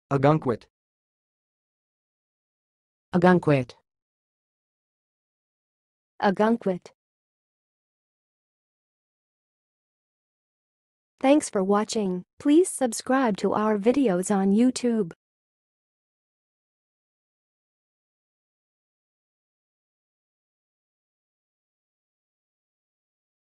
ogunquit, ogunquit, ogunquit. Thanks for watching. Please subscribe to our videos on YouTube.